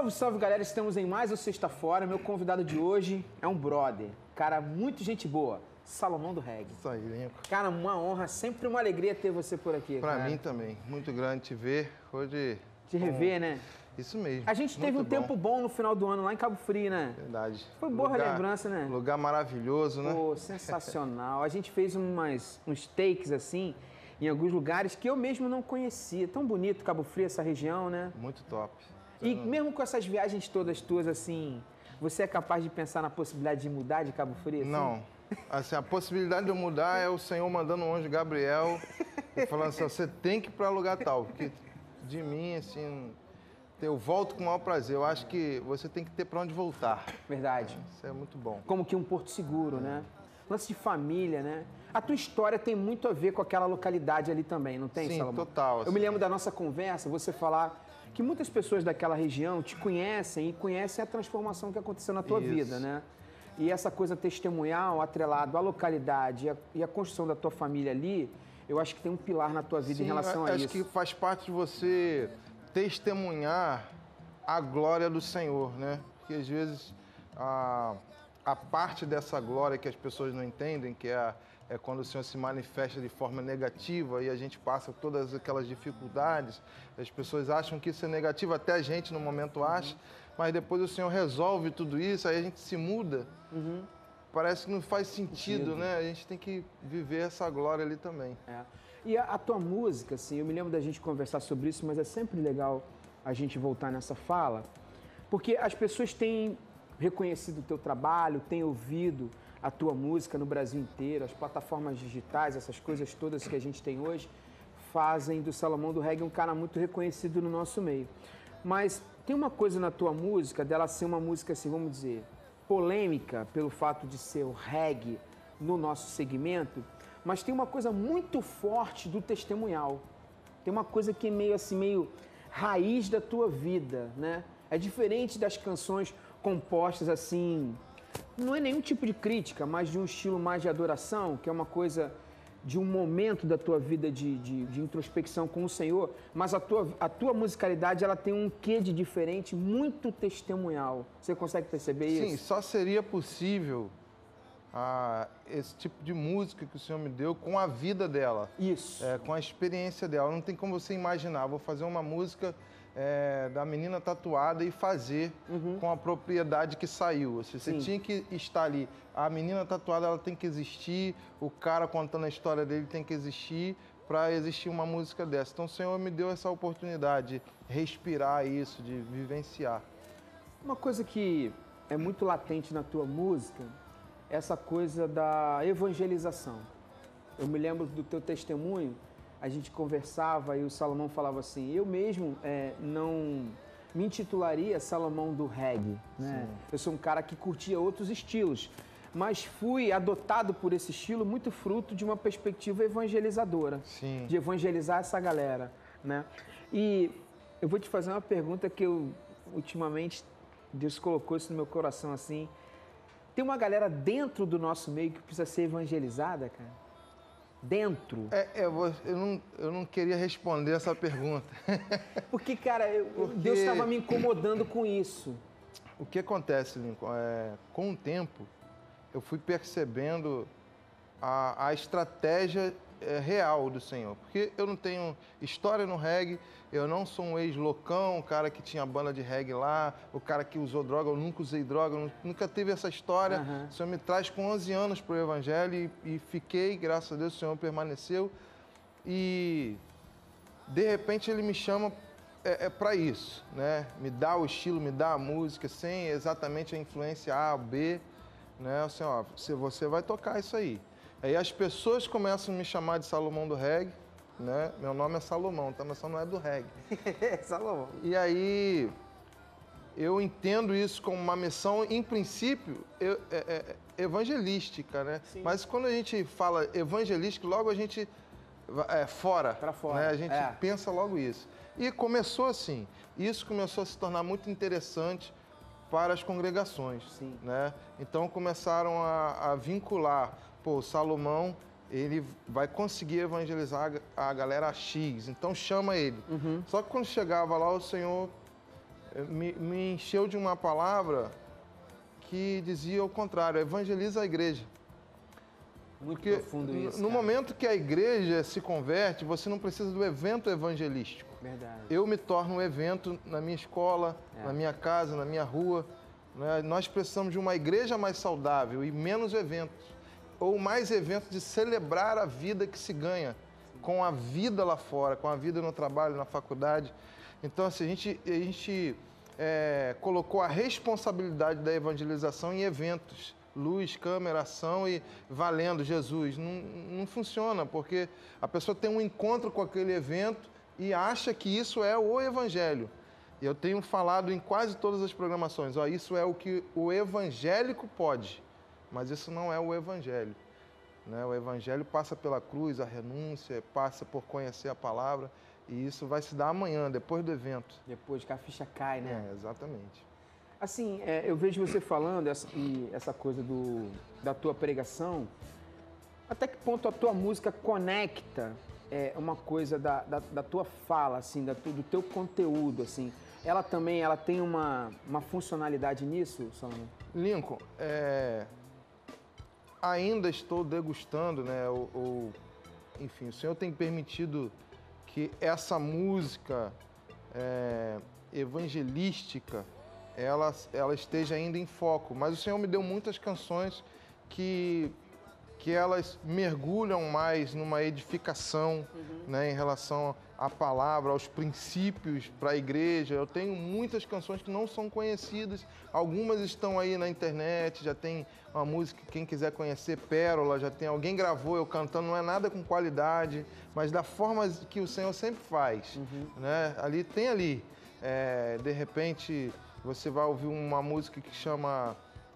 Salve, salve, galera. Estamos em mais um Sexta Fora. Meu convidado de hoje é um brother. Cara, muito gente boa. Salomão do Reggae. Isso aí, Lincoln. Cara, uma honra, sempre uma alegria ter você por aqui. Pra cara. mim também. Muito grande te ver. Hoje... Te rever, né? Isso mesmo. A gente teve um tempo bom no final do ano lá em Cabo Frio, né? Verdade. Foi boa lembrança, né? Lugar maravilhoso, né? Pô, sensacional. A gente fez uns takes assim, em alguns lugares que eu mesmo não conhecia. Tão bonito Cabo Frio, essa região, né? Muito top. E mesmo com essas viagens todas tuas, assim, você é capaz de pensar na possibilidade de mudar de Cabo Frio? Assim? Não. Assim, a possibilidade de eu mudar é o Senhor mandando um anjo Gabriel e falando assim, você tem que ir para lugar tal. Porque de mim, assim, eu volto com o maior prazer. Eu acho que você tem que ter para onde voltar. Verdade. Isso é muito bom. Como que um porto seguro, né? Lance de família, né? A tua história tem muito a ver com aquela localidade ali também, não tem, Sim, Salomão? total. Eu me lembro da nossa conversa, você falar que muitas pessoas daquela região te conhecem e conhecem a transformação que aconteceu na tua vida, né? E essa coisa testemunhal, atrelado à localidade e à construção da tua família ali, eu acho que tem um pilar na tua vida. Sim, em relação a isso. Acho que faz parte de você testemunhar a glória do Senhor, né? Porque às vezes a parte dessa glória que as pessoas não entendem, que é quando o Senhor se manifesta de forma negativa e a gente passa todas aquelas dificuldades, as pessoas acham que isso é negativo, até a gente no momento acha, mas depois o Senhor resolve tudo isso, aí a gente se muda. Parece que não faz sentido, né? A gente tem que viver essa glória ali também. É. E a tua música, assim, eu me lembro da gente conversar sobre isso, mas é sempre legal a gente voltar nessa fala, porque as pessoas têm reconhecido o teu trabalho, têm ouvido a tua música no Brasil inteiro, as plataformas digitais, essas coisas todas que a gente tem hoje, fazem do Salomão do Reggae um cara muito reconhecido no nosso meio. Mas tem uma coisa na tua música, dela ser uma música, assim, vamos dizer, polêmica pelo fato de ser o reggae no nosso segmento, mas tem uma coisa muito forte do testemunhal. Tem uma coisa que é meio assim, meio raiz da tua vida, né? É diferente das canções compostas assim, não é nenhum tipo de crítica, mas de um estilo mais de adoração, que é uma coisa de um momento da tua vida de introspecção com o Senhor, mas a tua musicalidade, ela tem um quê de diferente, muito testemunhal. Você consegue perceber isso? Sim, só seria possível esse tipo de música que o Senhor me deu com a vida dela. Isso. Com a experiência dela. Não tem como você imaginar, vou fazer uma música da menina tatuada e fazer com a propriedade que saiu. Você tinha que estar ali. A menina tatuada, ela tem que existir, o cara contando a história dele tem que existir para existir uma música dessa. Então o Senhor me deu essa oportunidade de respirar isso, de vivenciar. Uma coisa que é muito latente na tua música, essa coisa da evangelização. Eu me lembro do teu testemunho, a gente conversava e o Salomão falava assim, eu mesmo não me intitularia Salomão do Reggae, né? Eu sou um cara que curtia outros estilos, mas fui adotado por esse estilo muito fruto de uma perspectiva evangelizadora, de evangelizar essa galera, né? E eu vou te fazer uma pergunta que ultimamente, Deus colocou isso no meu coração assim, tem uma galera dentro do nosso meio que precisa ser evangelizada, cara? Dentro? Eu não queria responder essa pergunta. Porque, cara, Deus estava me incomodando com isso. O que acontece, Lincoln? Com o tempo, eu fui percebendo a estratégia real do Senhor. Porque eu não tenho história no reggae, eu não sou um ex-loucão, o cara que tinha banda de reggae lá, o cara que usou droga, eu nunca usei droga, nunca tive essa história. O Senhor me traz com 11 anos para o Evangelho e fiquei, graças a Deus, o Senhor permaneceu. E, de repente, Ele me chama para isso, né? Me dá o estilo, me dá a música, sem exatamente a influência A ou B, né? Assim, ó, você vai tocar isso aí. Aí as pessoas começam a me chamar de Salomão do Reggae, né? Meu nome é Salomão, tá? Mas só não é do reggae. Salomão. E aí eu entendo isso como uma missão, em princípio, evangelística, né? Sim. Mas quando a gente fala evangelístico, logo a gente fora. Para fora. Né? A gente pensa logo isso. E começou assim. Isso começou a se tornar muito interessante para as congregações. Sim. Né? Então começaram a vincular. Pô, o Salomão, ele vai conseguir evangelizar a galera X, então chama ele. Só que quando chegava lá, o Senhor me encheu de uma palavra que dizia o contrário, evangeliza a igreja. Muito Porque profundo isso, no cara. momento que a igreja se converte, você não precisa do evento evangelístico. Verdade. Eu me torno um evento na minha escola, na minha casa, na minha rua. Né? Nós precisamos de uma igreja mais saudável e menos eventos. Ou mais eventos de celebrar a vida que se ganha com a vida lá fora, com a vida no trabalho, na faculdade. Então, assim, a gente colocou a responsabilidade da evangelização em eventos. Luz, câmera, ação e valendo Jesus. Não funciona, porque a pessoa tem um encontro com aquele evento e acha que isso é o evangelho. Eu tenho falado em quase todas as programações, isso é o que o evangélico pode, mas isso não é o evangelho. Né? O evangelho passa pela cruz, a renúncia, passa por conhecer a palavra, e isso vai se dar amanhã, depois do evento. Depois que a ficha cai, né? Exatamente. Assim, eu vejo você falando essa coisa da tua pregação, até que ponto a tua música conecta uma coisa da tua fala, assim, do teu conteúdo, assim. Ela também tem uma funcionalidade nisso, Salomão? Lincoln, ainda estou degustando, né? Enfim, o Senhor tem permitido que essa música evangelística ela esteja ainda em foco. Mas o Senhor me deu muitas canções que elas mergulham mais numa edificação, né, em relação à palavra, aos princípios para a igreja. Eu tenho muitas canções que não são conhecidas, algumas estão aí na internet, já tem uma música, quem quiser conhecer, Pérola, já tem alguém gravou, eu cantando, não é nada com qualidade, mas da forma que o Senhor sempre faz. Né? De repente, você vai ouvir uma música que chama...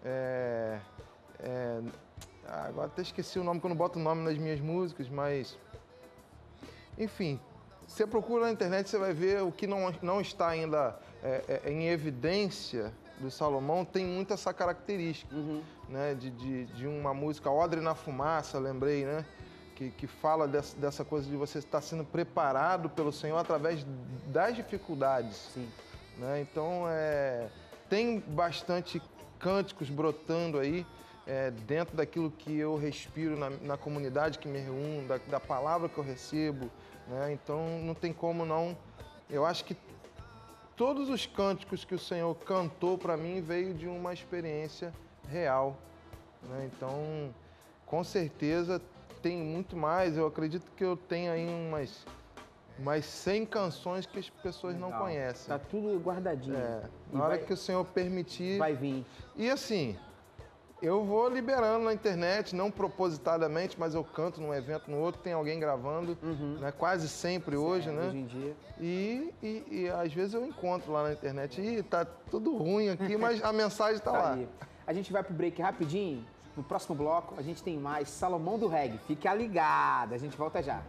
agora até esqueci o nome, que eu não boto o nome nas minhas músicas, mas... Enfim, você procura na internet, você vai ver o que não está ainda em evidência do Salomão, tem muito essa característica, né? De uma música, Odre na Fumaça, lembrei, né? Que fala dessa coisa de você estar sendo preparado pelo Senhor através das dificuldades. Sim. Né? Então, tem bastante cânticos brotando aí, dentro daquilo que eu respiro na comunidade que me reúno, da palavra que eu recebo. Né? Então, não tem como não... Eu acho que todos os cânticos que o Senhor cantou para mim veio de uma experiência real. Né? Então, com certeza, tem muito mais. Eu acredito que eu tenho aí umas 100 canções que as pessoas não conhecem. Tá tudo guardadinho. Na hora que o Senhor permitir... Vai vir. E assim, eu vou liberando na internet, não propositadamente, mas eu canto num evento, no outro, tem alguém gravando, né? Quase sempre hoje, né? Hoje em dia. E às vezes eu encontro lá na internet, tá tudo ruim aqui, mas a mensagem tá lá. Aí. A gente vai pro break rapidinho. No próximo bloco, a gente tem mais Salomão do Reggae. Fica ligado, a gente volta já.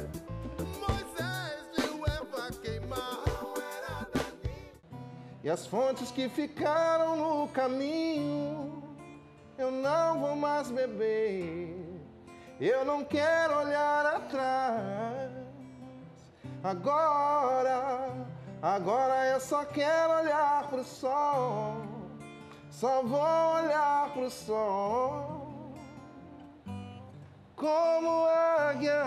E as fontes que ficaram no caminho, eu não vou mais beber. Eu não quero olhar atrás. Agora eu só quero olhar pro sol. Só vou olhar pro sol. Como águia.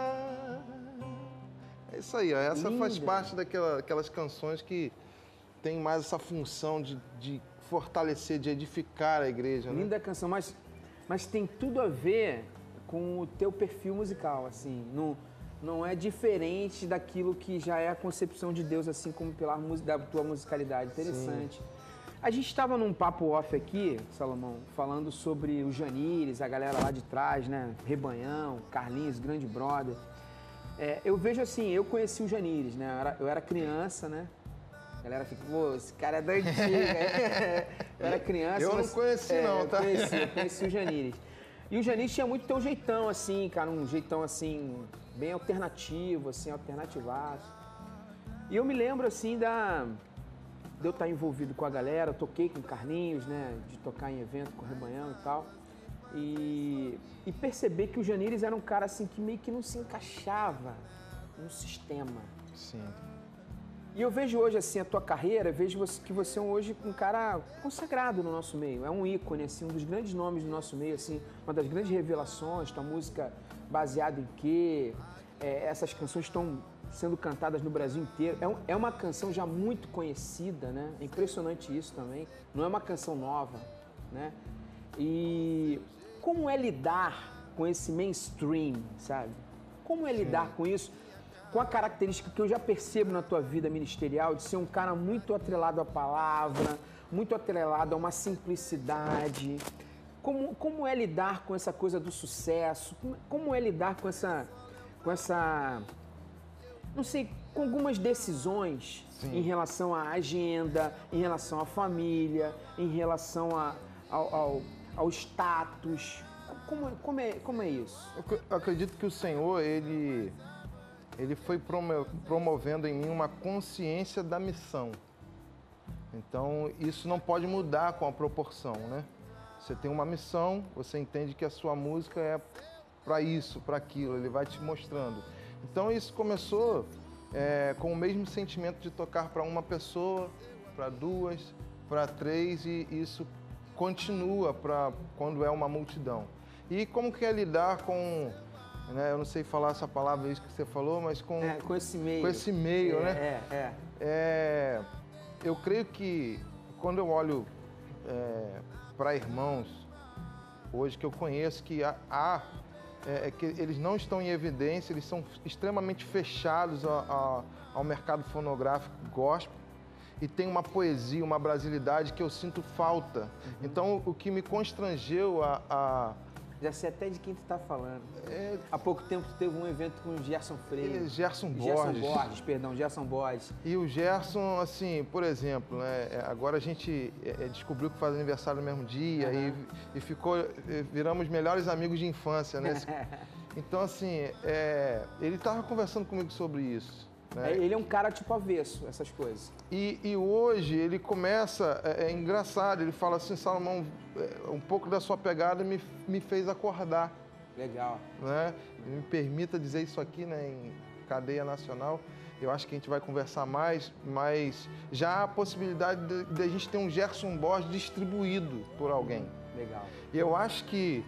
É isso aí, ó. Essa faz parte daquelas canções que tem mais essa função de fortalecer, de edificar a igreja. Linda canção, mas tem tudo a ver com o teu perfil musical, assim. Não é diferente daquilo que já é a concepção de Deus, assim como da tua musicalidade. Interessante. Sim. A gente estava num papo off aqui, Salomão, falando sobre o Janires, a galera lá de trás, né? Rebanhão, Carlinhos, grande brother. Eu vejo assim, eu conheci o Janires, né? Eu era criança, né? A galera fica, pô, esse cara é da antiga. Eu era criança. Eu não conheci não, tá? Eu conheci o Janires. E o Janires tinha muito teu jeitão, assim, cara, um jeitão, assim, bem alternativo, assim, alternativaço. E eu me lembro, assim, de eu estar envolvido com a galera, eu toquei com o Carlinhos, né, de tocar em evento com o Rebanhão e tal. E perceber que o Janires era um cara, assim, que meio que não se encaixava no sistema. Sim. E eu vejo hoje, assim, a tua carreira, que você é hoje um cara consagrado no nosso meio. É um ícone, assim, um dos grandes nomes do nosso meio, assim, uma das grandes revelações, tua música baseada em quê? Essas canções estão sendo cantadas no Brasil inteiro. É uma canção já muito conhecida, né? É impressionante isso também. Não é uma canção nova, né? E como é lidar com esse mainstream, sabe? Como é lidar com isso? Com a característica que eu já percebo na tua vida ministerial de ser um cara muito atrelado à palavra, muito atrelado a uma simplicidade. Como é lidar com essa coisa do sucesso? Como é lidar com essa não sei, com algumas decisões em relação à agenda, em relação à família, em relação ao status? Como é isso? Eu acredito que o Senhor, ele foi promovendo em mim uma consciência da missão. Então, isso não pode mudar com a proporção, né? Você tem uma missão, você entende que a sua música é para isso, para aquilo, ele vai te mostrando. Então, isso começou com o mesmo sentimento de tocar para uma pessoa, para duas, para três, e isso continua para quando é uma multidão. E como que é lidar com... eu não sei falar essa palavra, isso que você falou, mas com esse meio. Com esse meio, né? Eu creio que quando eu olho para irmãos hoje que eu conheço, que que eles não estão em evidência, eles são extremamente fechados ao mercado fonográfico gospel, e tem uma poesia, uma brasilidade que eu sinto falta. Então, o que me constrangeu Já sei até de quem tu tá falando. Há pouco tempo tu teve um evento com o Gerson Freire. Gerson Borges. Gerson Borges. E o Gerson, assim, por exemplo, né, agora a gente descobriu que faz aniversário no mesmo dia e viramos melhores amigos de infância, né? Então, assim, ele estava conversando comigo sobre isso. Né? Ele é um cara tipo avesso, essas coisas. E hoje ele começa, é engraçado, ele fala assim, Salomão, um pouco da sua pegada me fez acordar. Legal. Né? Me permita dizer isso aqui, né, em cadeia nacional. Eu acho que a gente vai conversar mais, mas já há a possibilidade de a gente ter um Gerson Borges distribuído por alguém. Legal. E eu acho que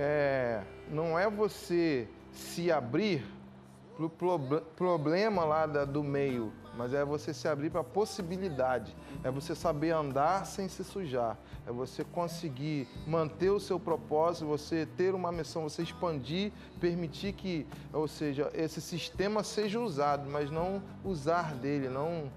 não é você se abrir pro problema lá do meio, mas é você se abrir para a possibilidade, é você saber andar sem se sujar, é você conseguir manter o seu propósito, você ter uma missão, você expandir, permitir que, ou seja, esse sistema seja usado, mas não usar dele, não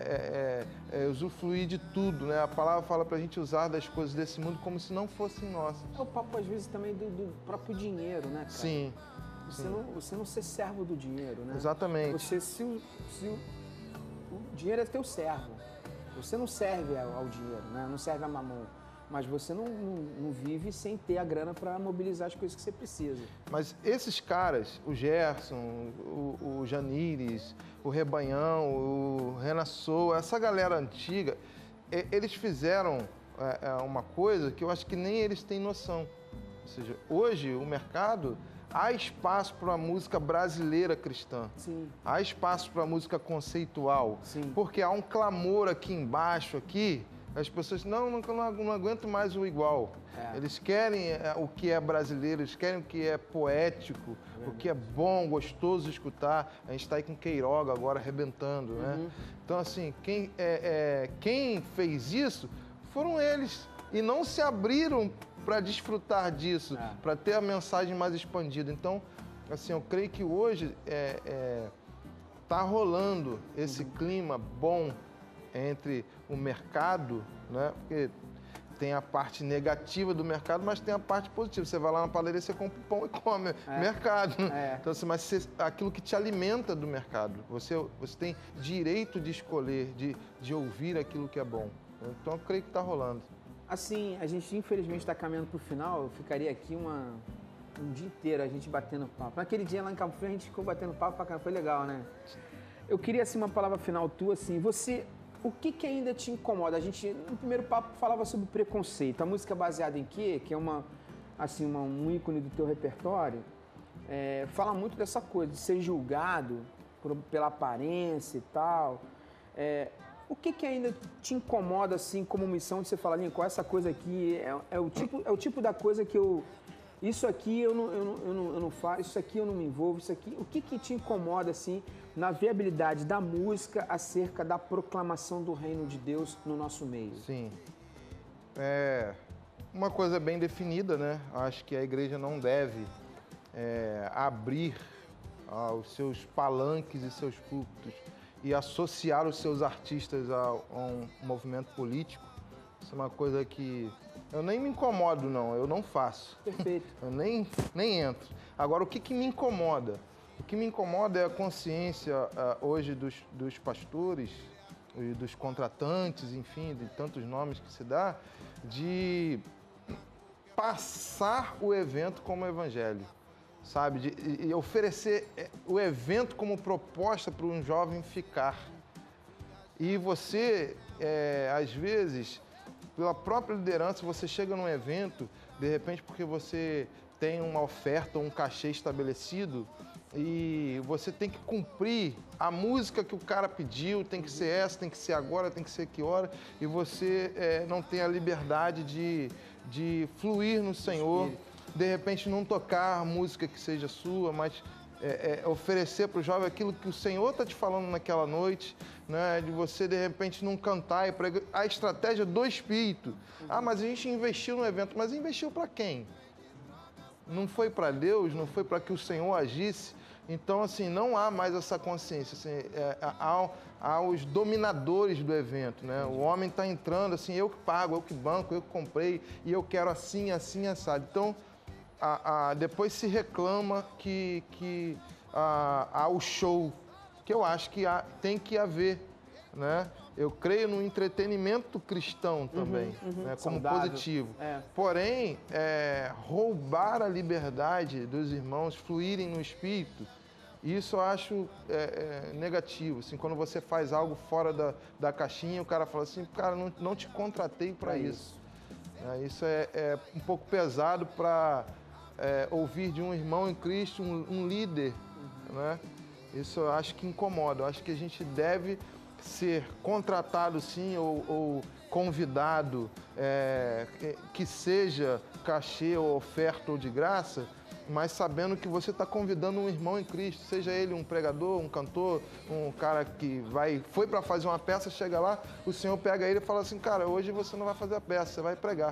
usufruir de tudo, né? A palavra fala para a gente usar das coisas desse mundo como se não fossem nossas. É o papo, às vezes, também do próprio dinheiro, né, cara? Sim. Você não ser servo do dinheiro, né? Exatamente. O dinheiro é teu servo. Você não serve ao dinheiro, né? Não serve a mamão. Mas você não vive sem ter a grana para mobilizar as coisas que você precisa. Mas esses caras, o Gerson, o Janires, o Rebanhão, o Renan Soa, essa galera antiga, eles fizeram uma coisa que eu acho que nem eles têm noção. Ou seja, hoje o mercado... Há espaço para a música brasileira cristã. Sim. Há espaço para a música conceitual. Sim. Porque há um clamor aqui embaixo, as pessoas não aguento mais o igual. Eles querem o que é brasileiro, eles querem o que é poético, o que é bom, gostoso de escutar. A gente está aí com Queiroga agora arrebentando, né? Então, assim, quem fez isso foram eles. E não se abriram para desfrutar disso, para ter a mensagem mais expandida. Então, assim, eu creio que hoje está rolando esse clima bom entre o mercado, né? Porque tem a parte negativa do mercado, mas tem a parte positiva. Você vai lá na padaria, você compra pão e come. Mercado. Então, assim, mas aquilo que te alimenta do mercado. Você tem direito de escolher, de ouvir aquilo que é bom. Então, eu creio que está rolando. Assim, a gente infelizmente está caminhando para o final. Eu ficaria aqui um dia inteiro a gente batendo papo. Naquele dia lá em Cabo Frio a gente ficou batendo papo pra caramba, foi legal, né? Eu queria assim uma palavra final tua, assim, o que ainda te incomoda? A gente no primeiro papo falava sobre preconceito. A música baseada em quê? Que é um ícone do teu repertório. Fala muito dessa coisa de ser julgado pela aparência e tal. O que ainda te incomoda, assim, como missão, de você falar, Lincoln, essa coisa aqui é o tipo da coisa que isso aqui eu não faço, isso aqui eu não me envolvo, isso aqui... O que te incomoda, assim, na viabilidade da música acerca da proclamação do reino de Deus no nosso meio? Sim. Uma coisa bem definida, né? Acho que a igreja não deve abrir os seus palanques e seus púlpitos e associar os seus artistas a um movimento político. Isso é uma coisa que eu nem me incomodo, não. Eu não faço. Perfeito. Eu nem entro. Agora, o que me incomoda? O que me incomoda é a consciência hoje dos pastores e dos contratantes, enfim, de tantos nomes que se dá, de passar o evento como evangelho. Sabe, de oferecer o evento como proposta para um jovem ficar. E você, às vezes, pela própria liderança, você chega num evento, de repente porque você tem uma oferta, um cachê estabelecido, e você tem que cumprir a música que o cara pediu, tem que ser essa, tem que ser agora, tem que ser que hora, e você não tem a liberdade de fluir no Senhor. De repente não tocar música que seja sua, mas oferecer para o jovem aquilo que o Senhor está te falando naquela noite, né? De você de repente não cantar e pregar. A estratégia do Espírito. Mas a gente investiu no evento, mas investiu para quem? Não foi para Deus, não foi para que o Senhor agisse. Então, assim, não há mais essa consciência. Assim, há os dominadores do evento, né? O homem está entrando, assim, eu que pago, eu que banco, eu que comprei, e eu quero assim, assim, assado. Então, depois se reclama que há o show, que eu acho que tem que haver, né? Eu creio no entretenimento cristão também, né? Como saudável. positivo. Porém, roubar a liberdade dos irmãos fluírem no Espírito, isso eu acho negativo. Assim, quando você faz algo fora da caixinha, o cara fala assim, cara, não te contratei para isso. Isso é um pouco pesado para ouvir de um irmão em Cristo, um líder, né? Isso eu acho que incomoda. Eu acho que a gente deve ser contratado, sim, ou convidado, que seja cachê ou oferta ou de graça, mas sabendo que você está convidando um irmão em Cristo, seja ele um pregador, um cantor, um cara que foi para fazer uma peça, chega lá, o Senhor pega ele e fala assim, cara, hoje você não vai fazer a peça, você vai pregar.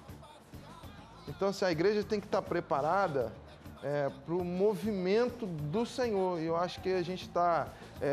Então, assim, a igreja tem que estar preparada para o movimento do Senhor. E eu acho que a gente está,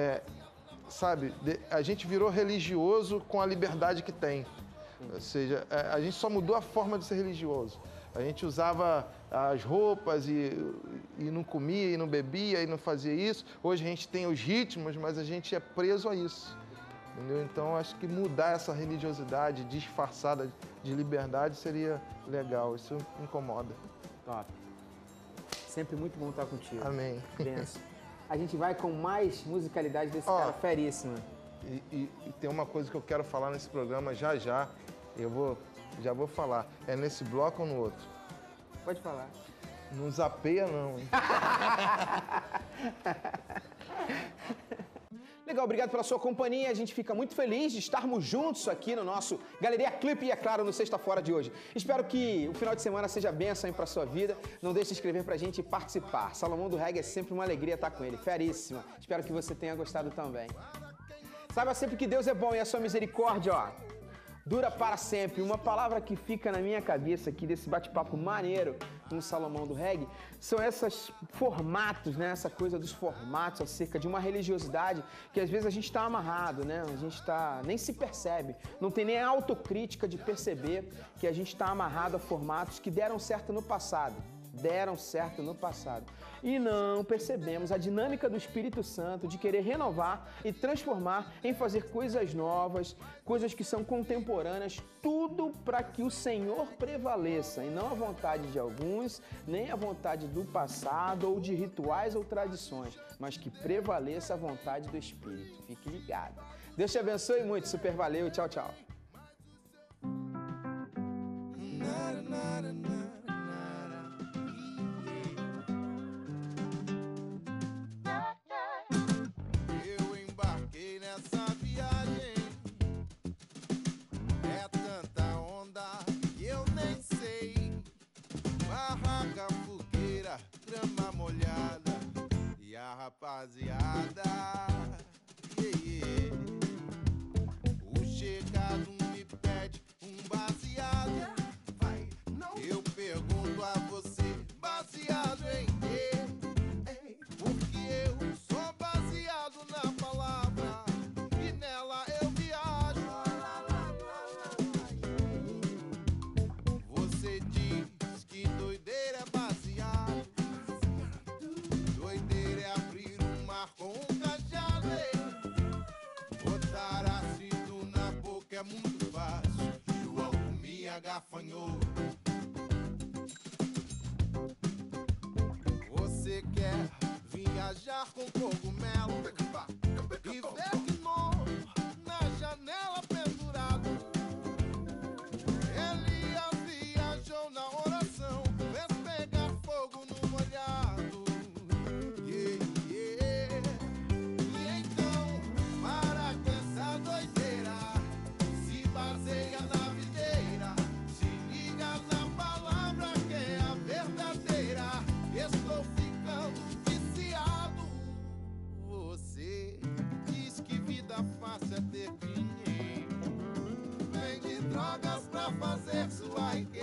a gente virou religioso com a liberdade que tem. Ou seja, a gente só mudou a forma de ser religioso. A gente usava as roupas e não comia, e não bebia, e não fazia isso. Hoje a gente tem os ritmos, mas a gente é preso a isso. Entendeu? Então, acho que mudar essa religiosidade disfarçada de liberdade seria legal. Isso me incomoda. Top. Sempre muito bom estar contigo. Amém. Benção. A gente vai com mais musicalidade desse cara feríssimo. E tem uma coisa que eu quero falar nesse programa já. Já vou falar. É nesse bloco ou no outro? Pode falar. Não zapeia, não, hein? Legal, obrigado pela sua companhia. A gente fica muito feliz de estarmos juntos aqui no nosso Galeria Clipe e, é claro, no Sexta Fora de hoje. Espero que o final de semana seja bênção para a sua vida. Não deixe de escrever para a gente e participar. Salomão do Reggae é sempre uma alegria estar com ele. Feríssima. Espero que você tenha gostado também. Saiba sempre que Deus é bom e a sua misericórdia, dura para sempre. Uma palavra que fica na minha cabeça aqui desse bate-papo maneiro com o Salomão do Reggae são esses formatos, né? Essa coisa dos formatos acerca de uma religiosidade que às vezes a gente está amarrado, né? A gente nem se percebe, não tem nem a autocrítica de perceber que a gente está amarrado a formatos que deram certo no passado. E não percebemos a dinâmica do Espírito Santo de querer renovar e transformar em fazer coisas novas, coisas que são contemporâneas, tudo para que o Senhor prevaleça e não a vontade de alguns, nem a vontade do passado ou de rituais ou tradições, mas que prevaleça a vontade do Espírito. Fique ligado. Deus te abençoe muito, super valeu e tchau, tchau. Eu embarquei nessa viagem. baseada. O chegado me pede um baseado. Eu pergunto a você, baseado em quê? Porque eu sou baseado na palavra e nela eu viajo. Você diz que doideira é baseado. Doideira é abrir um mar com um cajado. Botar ácido na boca é muito fácil. João comia gafanhoto. Você quer viajar com cogumelo e ver Gno na janela pendurado. Elias viajou na oração, fez pegar fogo no molhado. E então, para com essa doideira, se baseia na videira, se liga na palavra que é a verdadeira. Estou ficando viciado. Você diz que vida fácil é ter dinheiro. Vende drogas pra fazer sua riqueza.